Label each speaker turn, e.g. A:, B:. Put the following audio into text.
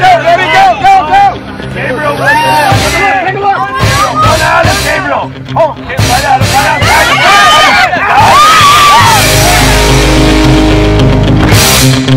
A: baby, go! Gabriel, take a look! Go down, Gabriel! Oh, get right out, right out!